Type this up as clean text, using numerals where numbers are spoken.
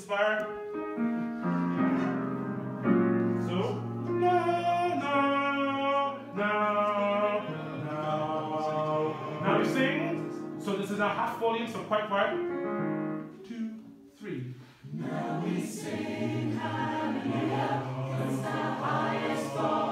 inspire. So, now, now, now, now. Now you sing. So this is a half volume, so quite quiet. 2, 3. Now we sing hallelujah, 'cause the highest